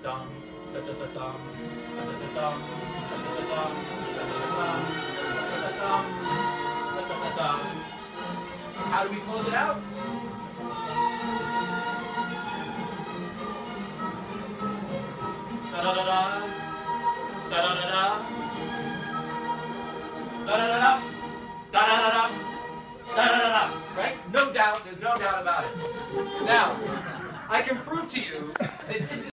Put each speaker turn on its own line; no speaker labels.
How do we close it out? Da da da da da da da da da da da da da da da da. Right? No doubt. There's no doubt about it. Now, I can prove to you that this is